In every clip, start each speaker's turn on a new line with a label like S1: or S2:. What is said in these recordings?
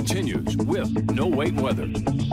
S1: continues with No Wait Weather.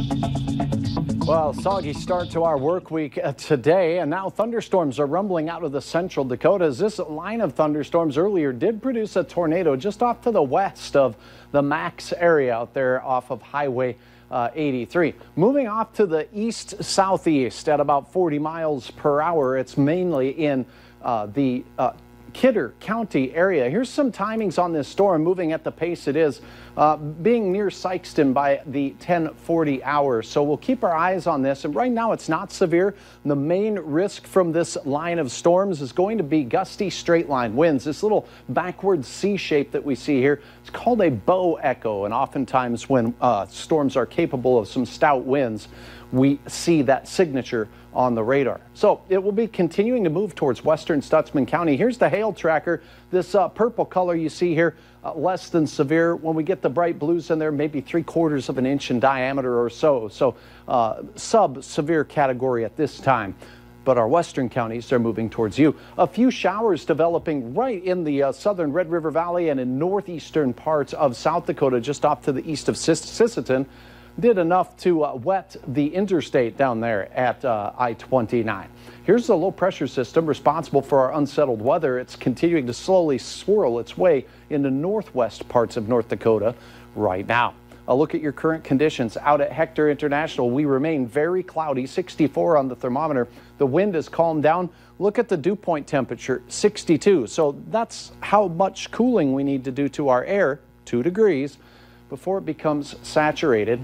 S2: Well, soggy start to our work week today, and now thunderstorms are rumbling out of the central Dakotas. This line of thunderstorms earlier did produce a tornado just off to the west of the Max area out there off of Highway 83. Moving off to the east-southeast at about 40 miles per hour. It's mainly in the Kidder County area. Here's some timings on this storm moving at the pace it is, being near Sikeston by the 10:40 hour. So we'll keep our eyes on this. And right now it's not severe. The main risk from this line of storms is going to be gusty straight line winds. This little backward C shape that we see here, it's called a bow echo. And oftentimes when storms are capable of some stout winds, we see that signature on the radar. So it will be continuing to move towards western Stutsman County. Here's the hail tracker. This purple color you see here, less than severe. When we get the bright blues in there, maybe 3/4 of an inch in diameter or so. So sub-severe category at this time. But our western counties are moving towards you. A few showers developing right in the southern Red River Valley and in northeastern parts of South Dakota, just off to the east of Sisseton. Did enough to wet the interstate down there at I-29. Here's the low pressure system responsible for our unsettled weather. It's continuing to slowly swirl its way into northwest parts of North Dakota right now. A look at your current conditions out at Hector International. We remain very cloudy, 64 on the thermometer. The wind has calmed down. Look at the dew point temperature, 62. So that's how much cooling we need to do to our air, 2 degrees, before it becomes saturated.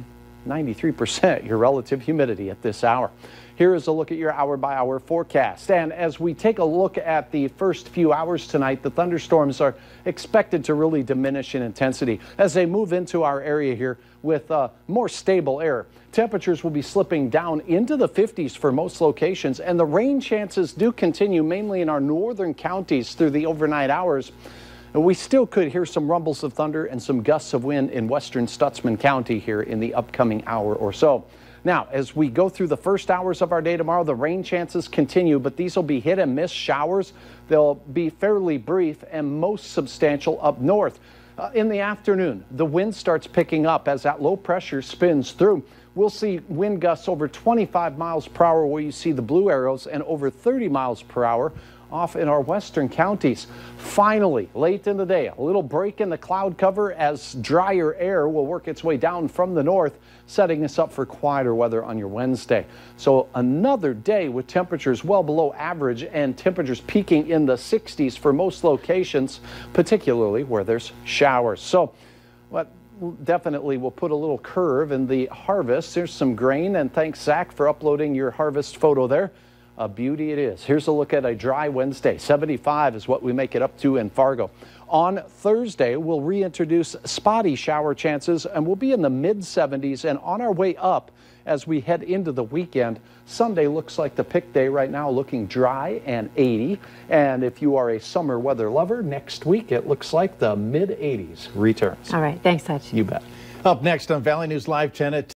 S2: 93% your relative humidity at this hour. Here is a look at your hour-by-hour forecast. And as we take a look at the first few hours tonight, the thunderstorms are expected to really diminish in intensity as they move into our area here with more stable air. Temperatures will be slipping down into the 50s for most locations, and the rain chances do continue mainly in our northern counties through the overnight hours. We still could hear some rumbles of thunder and some gusts of wind in western Stutsman County here in the upcoming hour or so. Now, as we go through the first hours of our day tomorrow, the rain chances continue, but these will be hit and miss showers. They'll be fairly brief and most substantial up north. In the afternoon, the wind starts picking up as that low pressure spins through. We'll see wind gusts over 25 miles per hour where you see the blue arrows and over 30 miles per hour off in our western counties. Finally, late in the day, a little break in the cloud cover as drier air will work its way down from the north, setting us up for quieter weather on your Wednesday. So another day with temperatures well below average and temperatures peaking in the 60s for most locations, particularly where there's showers. So what definitely will put a little curve in the harvest. There's some grain, and thanks, Zach, for uploading your harvest photo there. A beauty it is. Here's a look at a dry Wednesday. 75 is what we make it up to in Fargo. On Thursday, we'll reintroduce spotty shower chances, and we'll be in the mid-70s and on our way up as we head into the weekend. Sunday looks like the pick day right now, looking dry and 80. And if you are a summer weather lover, next week it looks like the mid-80s returns.
S3: All right. Thanks, Hutch.
S2: You bet.
S4: Up next on Valley News Live 10 at